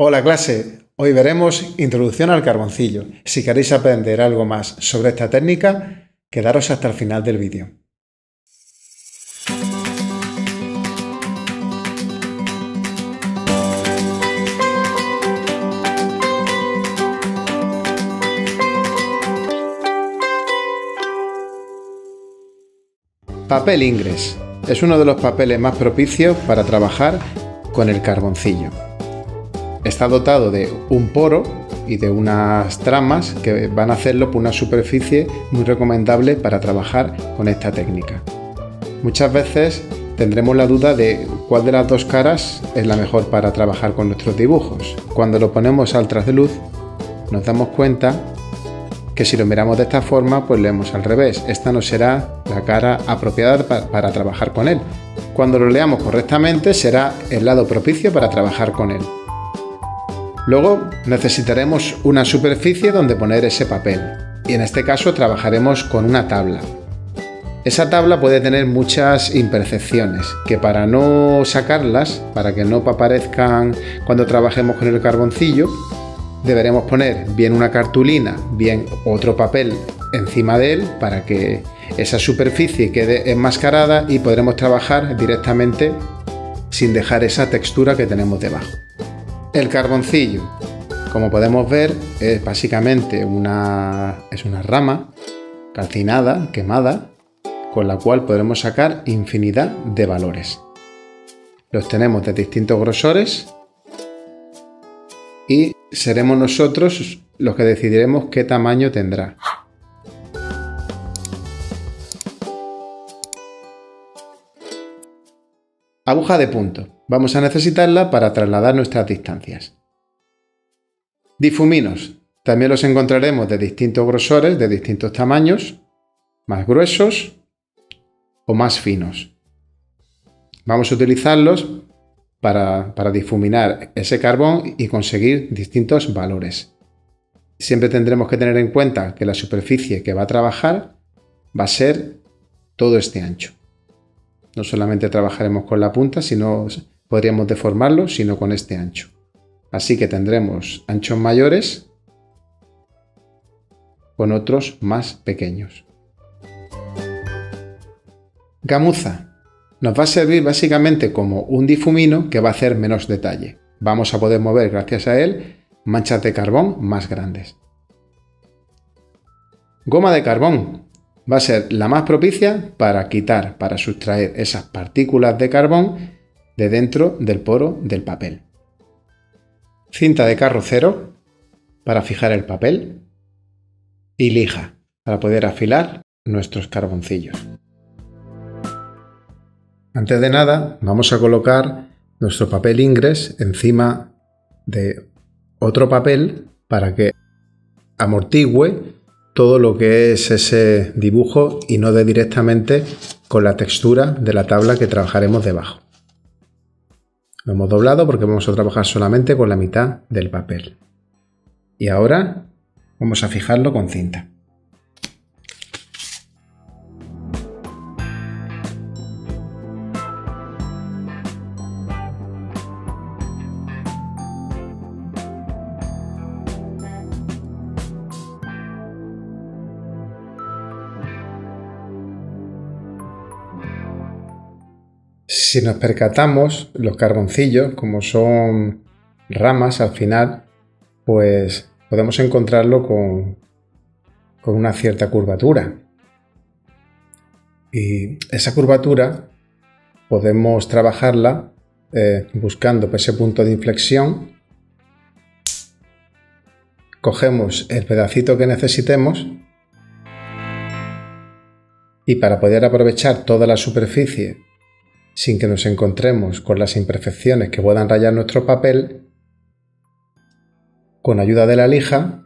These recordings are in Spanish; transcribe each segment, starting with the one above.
Hola clase, hoy veremos Introducción al carboncillo. Si queréis aprender algo más sobre esta técnica, quedaros hasta el final del vídeo. Papel Ingres es uno de los papeles más propicios para trabajar con el carboncillo. Está dotado de un poro y de unas tramas que van a hacerlo por una superficie muy recomendable para trabajar con esta técnica. Muchas veces tendremos la duda de cuál de las dos caras es la mejor para trabajar con nuestros dibujos. Cuando lo ponemos al trasluz nos damos cuenta que si lo miramos de esta forma, pues leemos al revés. Esta no será la cara apropiada para trabajar con él. Cuando lo leamos correctamente, será el lado propicio para trabajar con él. Luego necesitaremos una superficie donde poner ese papel. Y en este caso trabajaremos con una tabla. Esa tabla puede tener muchas imperfecciones, que para no sacarlas, para que no aparezcan cuando trabajemos con el carboncillo, deberemos poner bien una cartulina, bien otro papel encima de él para que esa superficie quede enmascarada y podremos trabajar directamente sin dejar esa textura que tenemos debajo. El carboncillo, como podemos ver, es básicamente una rama calcinada, quemada, con la cual podremos sacar infinidad de valores. Los tenemos de distintos grosores y seremos nosotros los que decidiremos qué tamaño tendrá. Aguja de punto. Vamos a necesitarla para trasladar nuestras distancias. Difuminos. También los encontraremos de distintos grosores, de distintos tamaños, más gruesos o más finos. Vamos a utilizarlos para difuminar ese carbón y conseguir distintos valores. Siempre tendremos que tener en cuenta que la superficie que va a trabajar va a ser todo este ancho. No solamente trabajaremos con la punta, sino podríamos deformarlo, sino con este ancho. Así que tendremos anchos mayores con otros más pequeños. Gamuza. Nos va a servir básicamente como un difumino que va a hacer menos detalle. Vamos a poder mover, gracias a él, manchas de carbón más grandes. Goma de carbón. Va a ser la más propicia para quitar, para sustraer esas partículas de carbón de dentro del poro del papel. Cinta de carrocero para fijar el papel y lija para poder afilar nuestros carboncillos. Antes de nada, vamos a colocar nuestro papel Ingres encima de otro papel para que amortigüe todo lo que es ese dibujo y no dé directamente con la textura de la tabla que trabajaremos debajo. Lo hemos doblado porque vamos a trabajar solamente con la mitad del papel. Y ahora vamos a fijarlo con cinta. Si nos percatamos, los carboncillos, como son ramas al final, pues podemos encontrarlo con una cierta curvatura. Y esa curvatura podemos trabajarla buscando ese punto de inflexión. Cogemos el pedacito que necesitemos y para poder aprovechar toda la superficie sin que nos encontremos con las imperfecciones que puedan rayar nuestro papel, con ayuda de la lija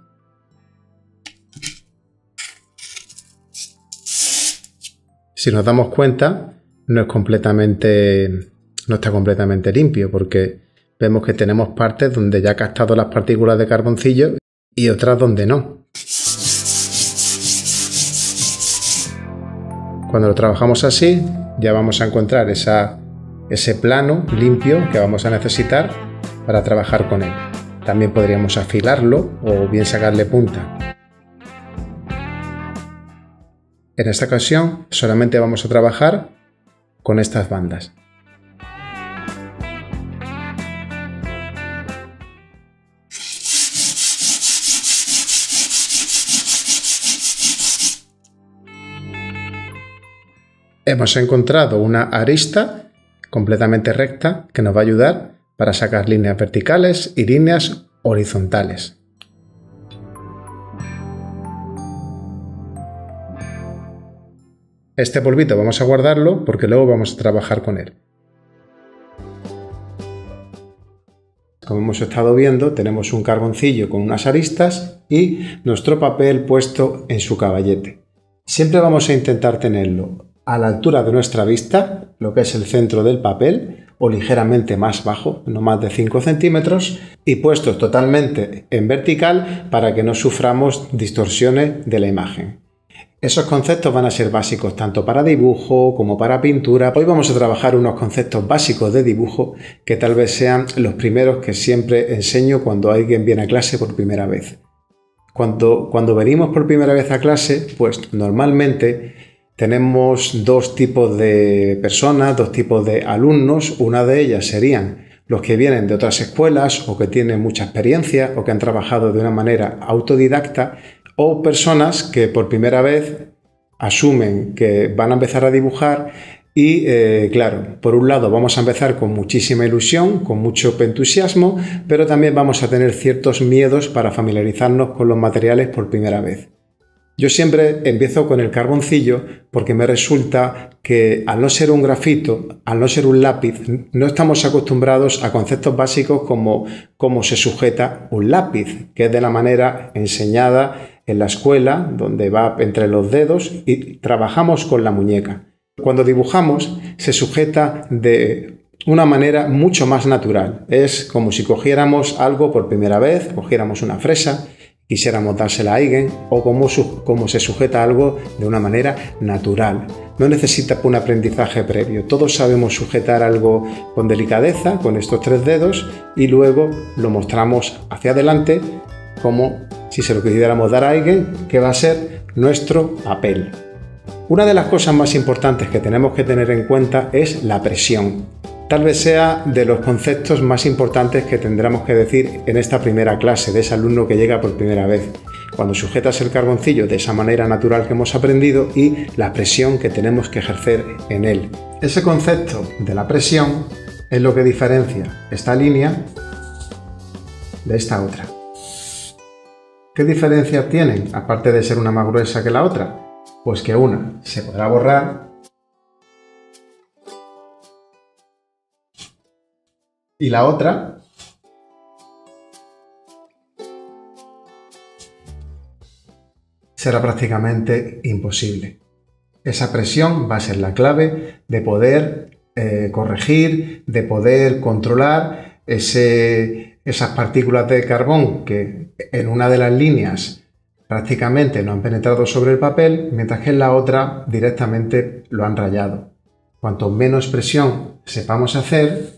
si nos damos cuenta no está completamente limpio porque vemos que tenemos partes donde ya ha captado las partículas de carboncillo y otras donde no. Cuando lo trabajamos así, ya vamos a encontrar ese plano limpio que vamos a necesitar para trabajar con él. También podríamos afilarlo o bien sacarle punta. En esta ocasión solamente vamos a trabajar con estas bandas. Hemos encontrado una arista completamente recta que nos va a ayudar para sacar líneas verticales y líneas horizontales. Este polvito vamos a guardarlo porque luego vamos a trabajar con él. Como hemos estado viendo, tenemos un carboncillo con unas aristas y nuestro papel puesto en su caballete. Siempre vamos a intentar tenerlo a la altura de nuestra vista, lo que es el centro del papel, o ligeramente más bajo, no más de 5 centímetros, y puestos totalmente en vertical para que no suframos distorsiones de la imagen. Esos conceptos van a ser básicos tanto para dibujo como para pintura. Hoy vamos a trabajar unos conceptos básicos de dibujo que tal vez sean los primeros que siempre enseño cuando alguien viene a clase por primera vez. Cuando venimos por primera vez a clase, pues normalmente tenemos dos tipos de personas, dos tipos de alumnos. Una de ellas serían los que vienen de otras escuelas o que tienen mucha experiencia o que han trabajado de una manera autodidacta, o personas que por primera vez asumen que van a empezar a dibujar y, claro, por un lado vamos a empezar con muchísima ilusión, con mucho entusiasmo, pero también vamos a tener ciertos miedos para familiarizarnos con los materiales por primera vez. Yo siempre empiezo con el carboncillo porque me resulta que al no ser un grafito, al no ser un lápiz, no estamos acostumbrados a conceptos básicos como cómo se sujeta un lápiz, que es de la manera enseñada en la escuela, donde va entre los dedos y trabajamos con la muñeca. Cuando dibujamos se sujeta de una manera mucho más natural. Es como si cogiéramos algo por primera vez, cogiéramos una fresa, quisiéramos dársela a alguien, o como se sujeta algo de una manera natural. No necesita un aprendizaje previo. Todos sabemos sujetar algo con delicadeza, con estos 3 dedos, y luego lo mostramos hacia adelante como si se lo quisiéramos dar a alguien, que va a ser nuestro papel. Una de las cosas más importantes que tenemos que tener en cuenta es la presión. Tal vez sea de los conceptos más importantes que tendremos que decir en esta primera clase de ese alumno que llega por primera vez, cuando sujetas el carboncillo de esa manera natural que hemos aprendido y la presión que tenemos que ejercer en él. Ese concepto de la presión es lo que diferencia esta línea de esta otra. ¿Qué diferencias tienen, aparte de ser una más gruesa que la otra? Pues que una se podrá borrar y la otra será prácticamente imposible. Esa presión va a ser la clave de poder corregir, de poder controlar esas partículas de carbón que en una de las líneas prácticamente no han penetrado sobre el papel, mientras que en la otra directamente lo han rayado. Cuanto menos presión sepamos hacer,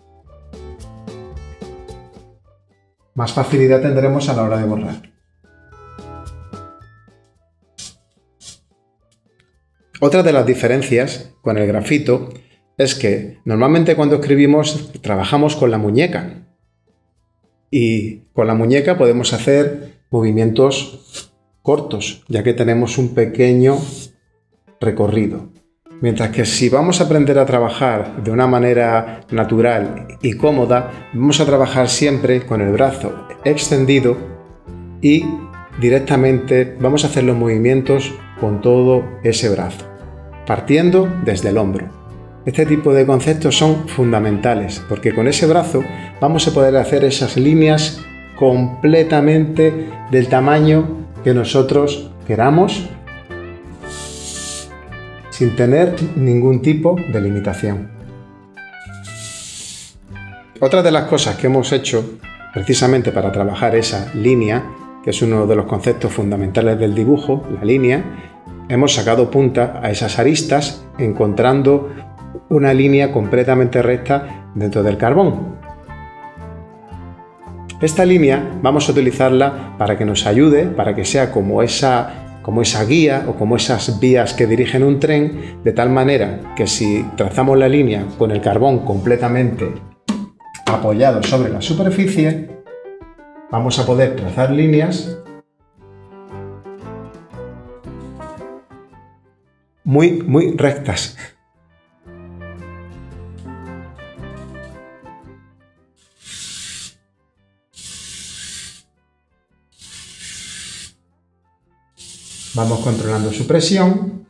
más facilidad tendremos a la hora de borrar. Otra de las diferencias con el grafito es que normalmente cuando escribimos trabajamos con la muñeca y con la muñeca podemos hacer movimientos cortos, ya que tenemos un pequeño recorrido. Mientras que si vamos a aprender a trabajar de una manera natural y cómoda, vamos a trabajar siempre con el brazo extendido y directamente vamos a hacer los movimientos con todo ese brazo, partiendo desde el hombro. Este tipo de conceptos son fundamentales porque con ese brazo vamos a poder hacer esas líneas completamente del tamaño que nosotros queramos, sin tener ningún tipo de limitación. Otra de las cosas que hemos hecho precisamente para trabajar esa línea, que es uno de los conceptos fundamentales del dibujo, la línea, hemos sacado punta a esas aristas encontrando una línea completamente recta dentro del carbón. Esta línea vamos a utilizarla para que nos ayude, para que sea como esa guía o como esas vías que dirigen un tren, de tal manera que si trazamos la línea con el carbón completamente apoyado sobre la superficie, vamos a poder trazar líneas muy rectas. Vamos controlando su presión.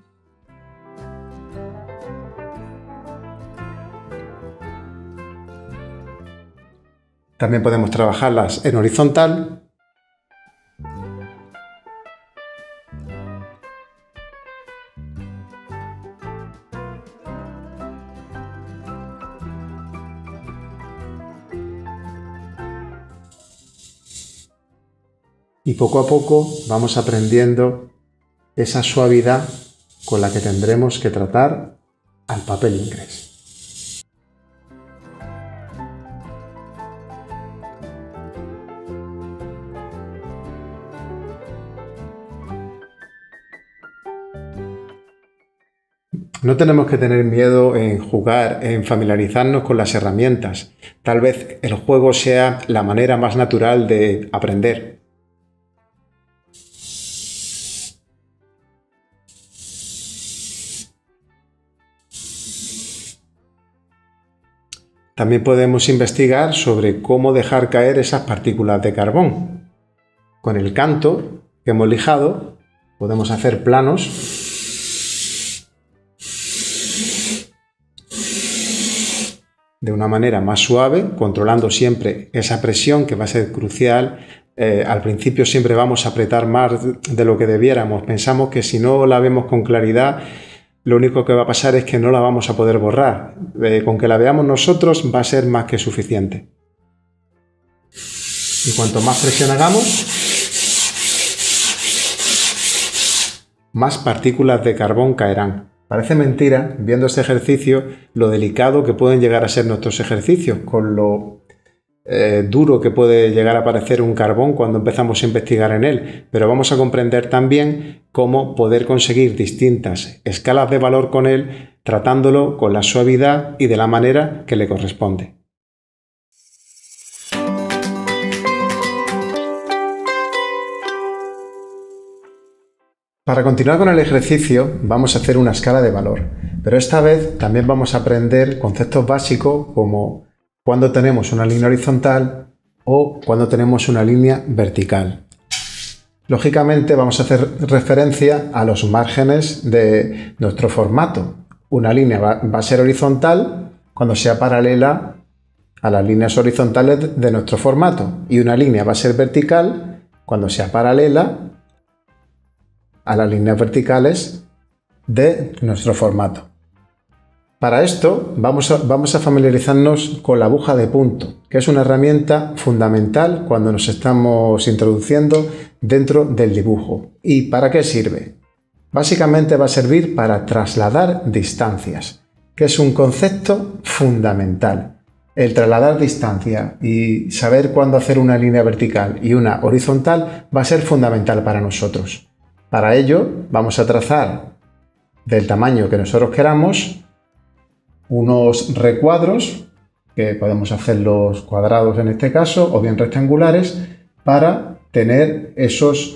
También podemos trabajarlas en horizontal. Y poco a poco vamos aprendiendo esa suavidad con la que tendremos que tratar al papel inglés. No tenemos que tener miedo en jugar, en familiarizarnos con las herramientas. Tal vez el juego sea la manera más natural de aprender. También podemos investigar sobre cómo dejar caer esas partículas de carbón. Con el canto que hemos lijado podemos hacer planos de una manera más suave, controlando siempre esa presión que va a ser crucial. Al principio siempre vamos a apretar más de lo que debiéramos. Pensamos que si no la vemos con claridad, lo único que va a pasar es que no la vamos a poder borrar. Con que la veamos nosotros va a ser más que suficiente. Y cuanto más presión hagamos, más partículas de carbón caerán. Parece mentira, viendo este ejercicio, lo delicado que pueden llegar a ser nuestros ejercicios, con lo duro que puede llegar a parecer un carbón cuando empezamos a investigar en él, pero vamos a comprender también cómo poder conseguir distintas escalas de valor con él, tratándolo con la suavidad y de la manera que le corresponde. Para continuar con el ejercicio vamos a hacer una escala de valor, pero esta vez también vamos a aprender conceptos básicos como cuando tenemos una línea horizontal o cuando tenemos una línea vertical. Lógicamente vamos a hacer referencia a los márgenes de nuestro formato. Una línea va a ser horizontal cuando sea paralela a las líneas horizontales de nuestro formato y una línea va a ser vertical cuando sea paralela a las líneas verticales de nuestro formato. Para esto vamos a familiarizarnos con la aguja de punto, que es una herramienta fundamental cuando nos estamos introduciendo dentro del dibujo. ¿Y para qué sirve? Básicamente va a servir para trasladar distancias, que es un concepto fundamental. El trasladar distancia y saber cuándo hacer una línea vertical y una horizontal va a ser fundamental para nosotros. Para ello vamos a trazar del tamaño que nosotros queramos unos recuadros, que podemos hacerlos cuadrados en este caso, o bien rectangulares, para tener esos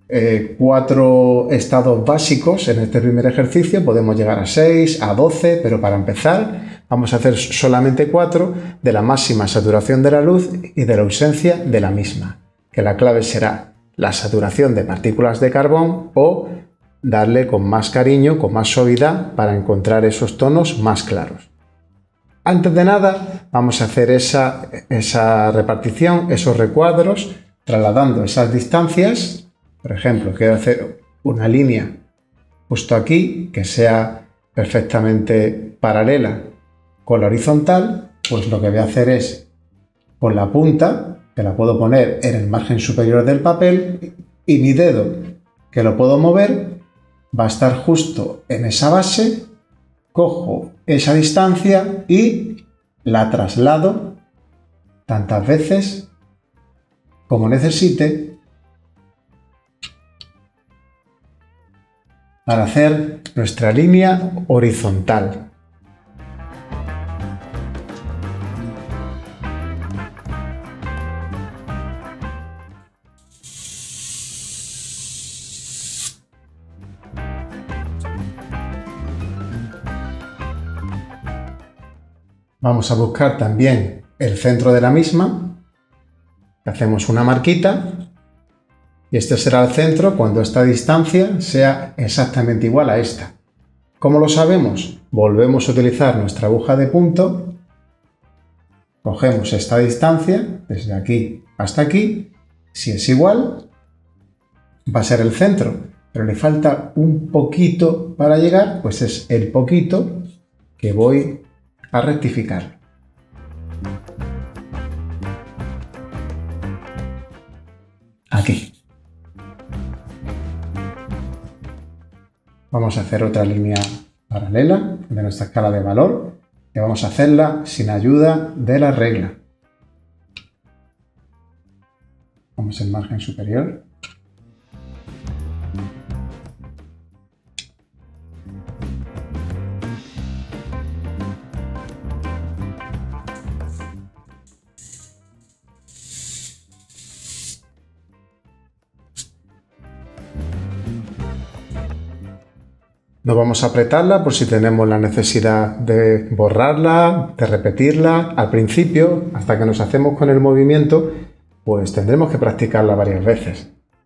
4 estados básicos. En este primer ejercicio podemos llegar a 6, a 12, pero para empezar vamos a hacer solamente 4 de la máxima saturación de la luz y de la ausencia de la misma, que la clave será la saturación de partículas de carbón o darle con más cariño, con más suavidad para encontrar esos tonos más claros. Antes de nada vamos a hacer esa repartición, esos recuadros, trasladando esas distancias. Por ejemplo, quiero hacer una línea justo aquí que sea perfectamente paralela con la horizontal, pues lo que voy a hacer es con la punta, que la puedo poner en el margen superior del papel, y mi dedo, que lo puedo mover, va a estar justo en esa base, cojo esa distancia y la traslado tantas veces como necesite para hacer nuestra línea horizontal. Vamos a buscar también el centro de la misma. Hacemos una marquita y este será el centro cuando esta distancia sea exactamente igual a esta. ¿Cómo lo sabemos? Volvemos a utilizar nuestra aguja de punto, cogemos esta distancia desde aquí hasta aquí, si es igual va a ser el centro, pero le falta un poquito para llegar, pues es el poquito que voy a rectificar. Aquí. Vamos a hacer otra línea paralela de nuestra escala de valor y vamos a hacerla sin ayuda de la regla. Vamos al margen superior. No vamos a apretarla por si tenemos la necesidad de borrarla, de repetirla. Al principio, hasta que nos hacemos con el movimiento, pues tendremos que practicarla varias veces.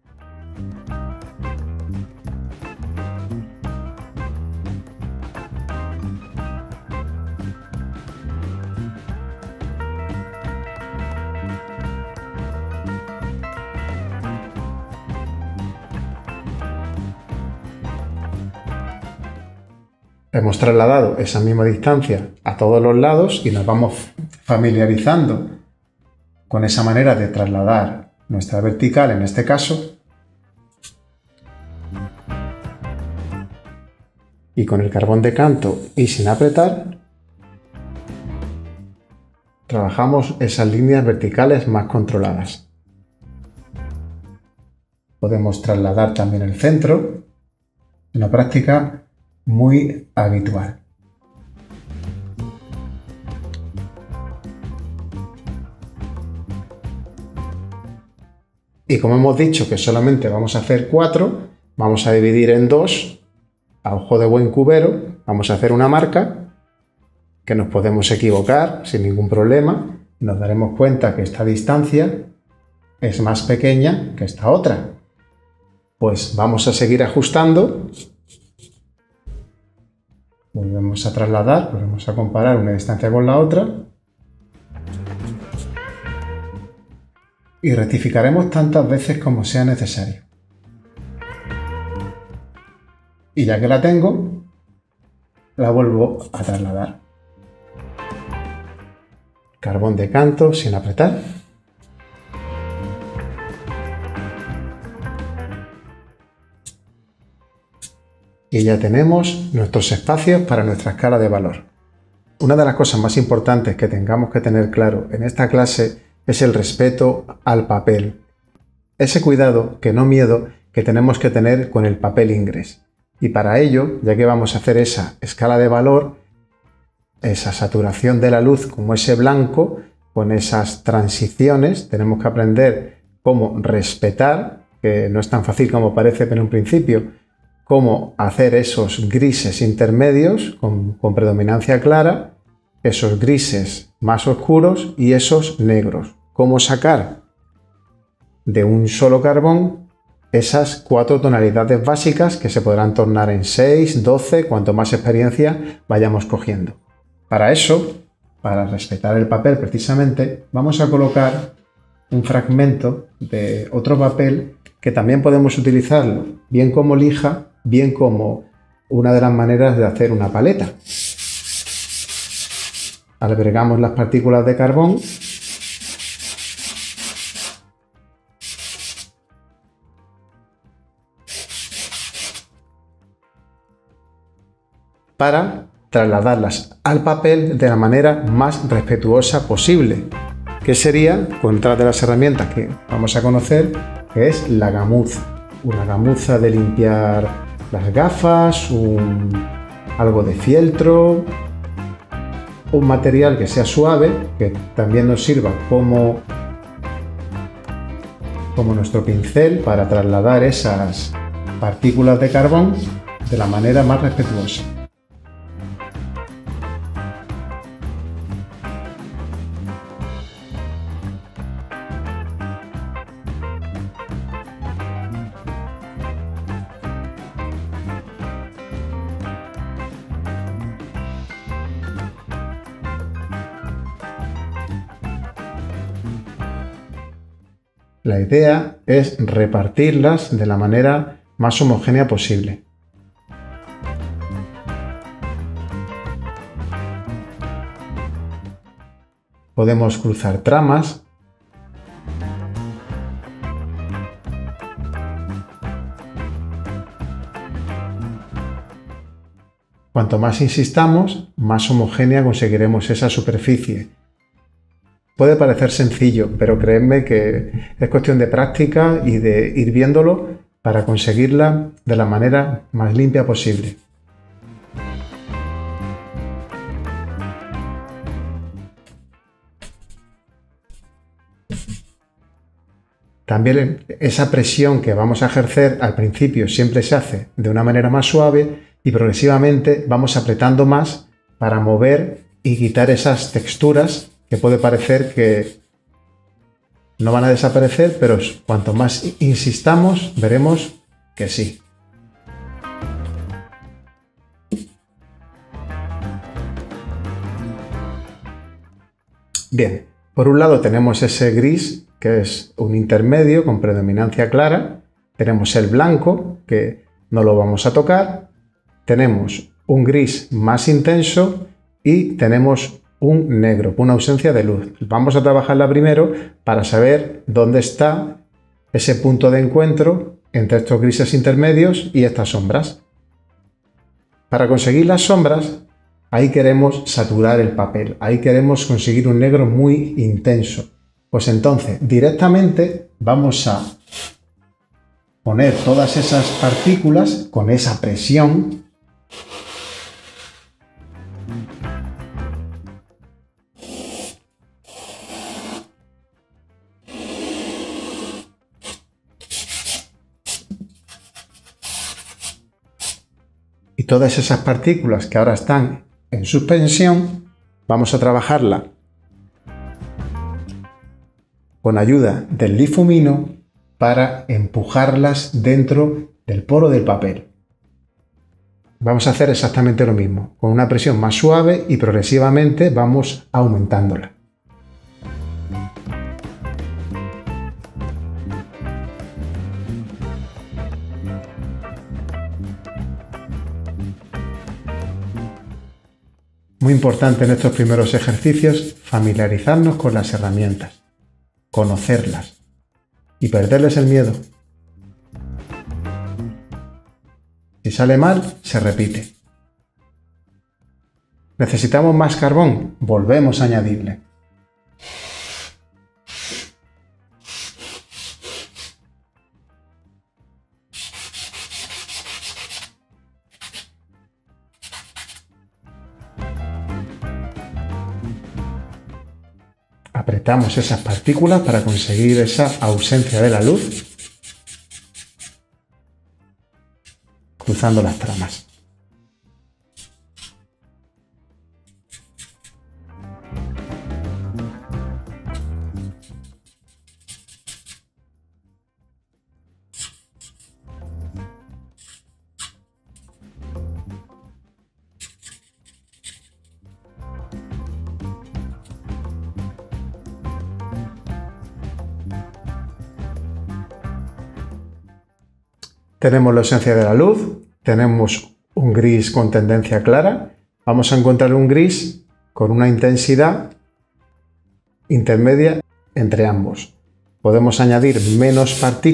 Hemos trasladado esa misma distancia a todos los lados y nos vamos familiarizando con esa manera de trasladar nuestra vertical, en este caso, y con el carbón de canto y sin apretar, trabajamos esas líneas verticales más controladas. Podemos trasladar también el centro, una práctica muy habitual. Y como hemos dicho que solamente vamos a hacer 4, vamos a dividir en 2, a ojo de buen cubero, vamos a hacer una marca, que nos podemos equivocar sin ningún problema, y nos daremos cuenta que esta distancia es más pequeña que esta otra. Pues vamos a seguir ajustando. Volvemos a trasladar, volvemos a comparar una distancia con la otra y rectificaremos tantas veces como sea necesario. Y ya que la tengo, la vuelvo a trasladar. Carbón de canto sin apretar. Y ya tenemos nuestros espacios para nuestra escala de valor. Una de las cosas más importantes que tengamos que tener claro en esta clase es el respeto al papel. Ese cuidado, que no miedo, que tenemos que tener con el papel ingrés. Y para ello, ya que vamos a hacer esa escala de valor, esa saturación de la luz como ese blanco, con esas transiciones, tenemos que aprender cómo respetar, que no es tan fácil como parece en un principio, cómo hacer esos grises intermedios con predominancia clara, esos grises más oscuros y esos negros. Cómo sacar de un solo carbón esas 4 tonalidades básicas que se podrán tornar en 6, 12, cuanto más experiencia vayamos cogiendo. Para eso, para respetar el papel precisamente, vamos a colocar un fragmento de otro papel que también podemos utilizarlo bien como lija, bien como una de las maneras de hacer una paleta. Albergamos las partículas de carbón para trasladarlas al papel de la manera más respetuosa posible. que sería, con otra de las herramientas que vamos a conocer, que es la gamuza. Una gamuza de limpiar las gafas, algo de fieltro, un material que sea suave, que también nos sirva como nuestro pincel para trasladar esas partículas de carbón de la manera más respetuosa. La idea es repartirlas de la manera más homogénea posible. Podemos cruzar tramas. Cuanto más insistamos, más homogénea conseguiremos esa superficie. Puede parecer sencillo, pero creedme que es cuestión de práctica y de ir viéndolo para conseguirla de la manera más limpia posible. También esa presión que vamos a ejercer al principio siempre se hace de una manera más suave y progresivamente vamos apretando más para mover y quitar esas texturas que puede parecer que no van a desaparecer, pero cuanto más insistamos, veremos que sí. Bien, por un lado tenemos ese gris, que es un intermedio con predominancia clara. Tenemos el blanco, que no lo vamos a tocar. Tenemos un gris más intenso y tenemos un negro, una ausencia de luz. Vamos a trabajarla primero para saber dónde está ese punto de encuentro entre estos grises intermedios y estas sombras. Para conseguir las sombras, ahí queremos saturar el papel, ahí queremos conseguir un negro muy intenso. Pues entonces, directamente vamos a poner todas esas partículas con esa presión . Y todas esas partículas que ahora están en suspensión, vamos a trabajarla con ayuda del difumino para empujarlas dentro del poro del papel. Vamos a hacer exactamente lo mismo, con una presión más suave y progresivamente vamos aumentándola. Muy importante en estos primeros ejercicios familiarizarnos con las herramientas, conocerlas y perderles el miedo. Si sale mal, se repite. ¿Necesitamos más carbón? Volvemos a añadirle. Apretamos esas partículas para conseguir esa ausencia de la luz, cruzando las tramas. Tenemos la ausencia de la luz, tenemos un gris con tendencia clara. Vamos a encontrar un gris con una intensidad intermedia entre ambos. Podemos añadir menos partículas .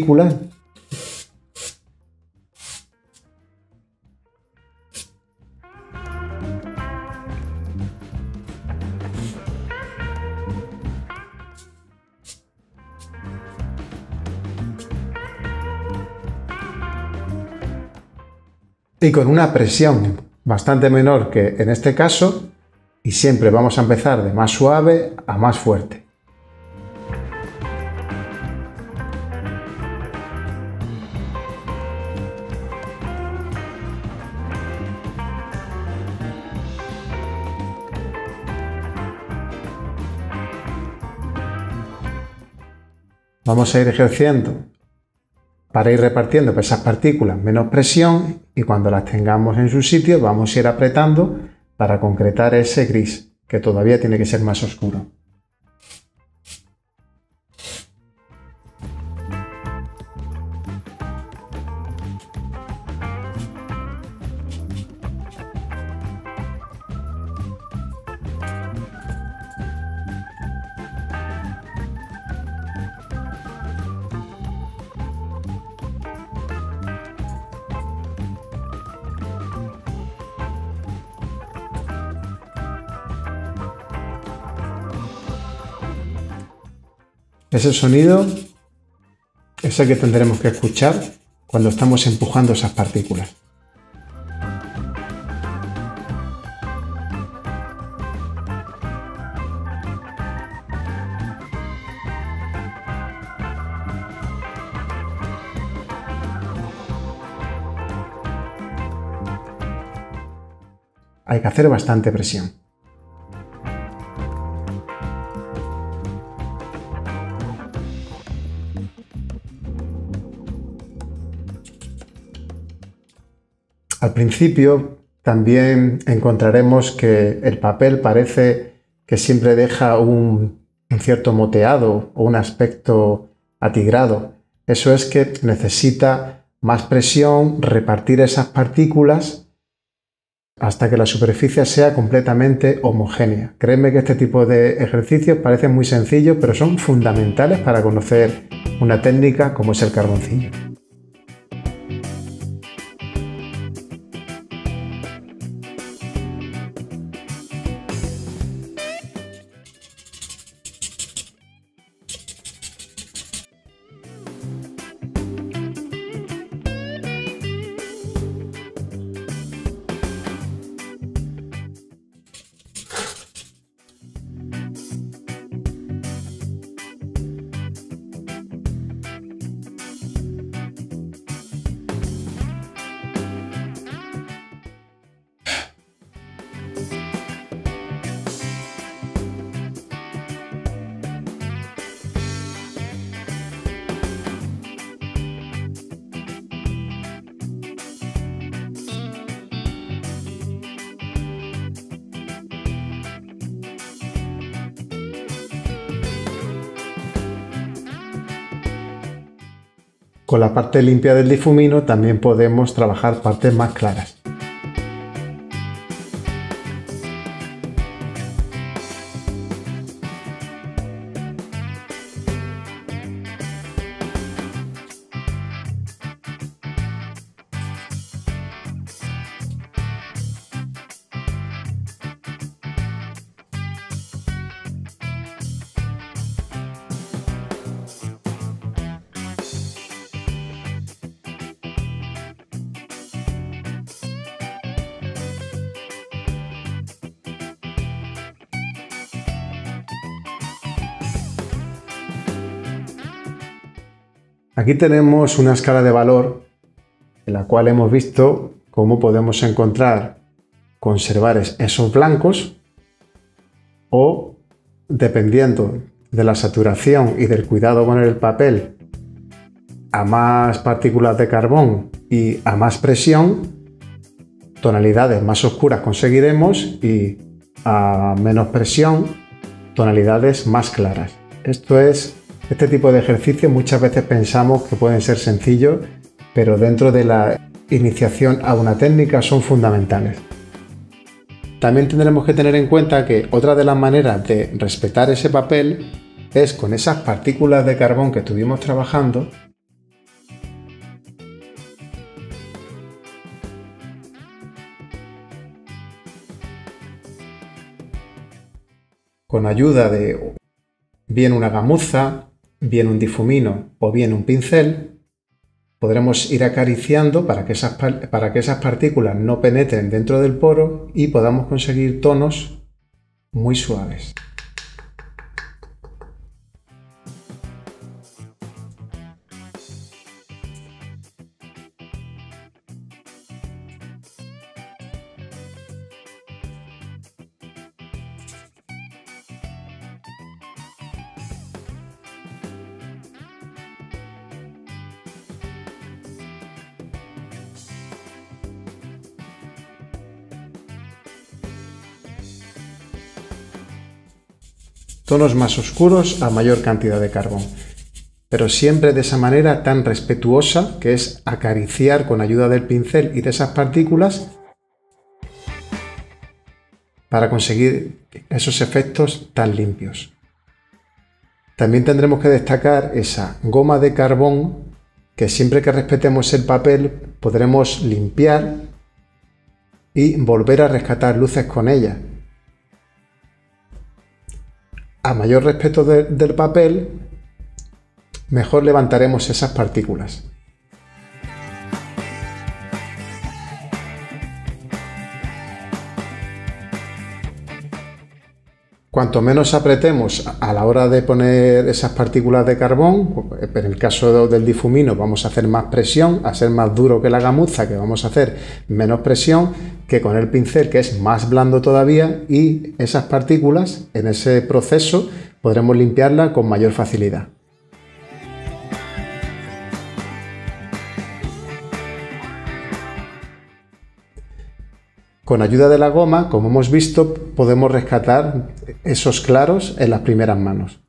y con una presión bastante menor que en este caso, y siempre vamos a empezar de más suave a más fuerte. Vamos a ir ejerciendo para ir repartiendo esas partículas menos presión, y cuando las tengamos en su sitio vamos a ir apretando para concretar ese gris, que todavía tiene que ser más oscuro. Ese sonido es el que tendremos que escuchar cuando estamos empujando esas partículas. Hay que hacer bastante presión. Al principio también encontraremos que el papel parece que siempre deja un cierto moteado o un aspecto atigrado. Eso es que necesita más presión, repartir esas partículas hasta que la superficie sea completamente homogénea. Créeme que este tipo de ejercicios parecen muy sencillos, pero son fundamentales para conocer una técnica como es el carboncillo. Con la parte limpia del difumino también podemos trabajar partes más claras. Aquí tenemos una escala de valor en la cual hemos visto cómo podemos conservar esos blancos, o, dependiendo de la saturación y del cuidado con el papel, a más partículas de carbón y a más presión, tonalidades más oscuras conseguiremos, y a menos presión, tonalidades más claras. Este tipo de ejercicios muchas veces pensamos que pueden ser sencillos, pero dentro de la iniciación a una técnica son fundamentales. También tendremos que tener en cuenta que otra de las maneras de respetar ese papel es con esas partículas de carbón que estuvimos trabajando, con ayuda de bien una gamuza, bien un difumino o bien un pincel, podremos ir acariciando para que esas partículas no penetren dentro del poro y podamos conseguir tonos muy suaves. Tonos más oscuros a mayor cantidad de carbón, pero siempre de esa manera tan respetuosa, que es acariciar con ayuda del pincel y de esas partículas para conseguir esos efectos tan limpios. También tendremos que destacar esa goma de carbón, que siempre que respetemos el papel podremos limpiar y volver a rescatar luces con ella. A mayor respeto del papel, mejor levantaremos esas partículas. Cuanto menos apretemos a la hora de poner esas partículas de carbón, en el caso del difumino vamos a hacer más presión, a ser más duro que la gamuza, que vamos a hacer menos presión, que con el pincel, que es más blando todavía, y esas partículas en ese proceso podremos limpiarlas con mayor facilidad. Con ayuda de la goma, como hemos visto, podemos rescatar esos claros en las primeras manos.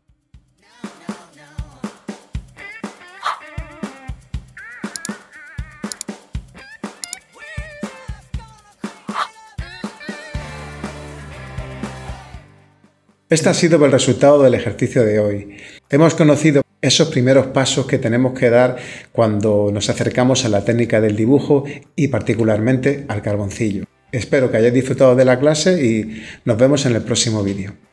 Este ha sido el resultado del ejercicio de hoy. Hemos conocido esos primeros pasos que tenemos que dar cuando nos acercamos a la técnica del dibujo y particularmente al carboncillo. Espero que hayáis disfrutado de la clase y nos vemos en el próximo vídeo.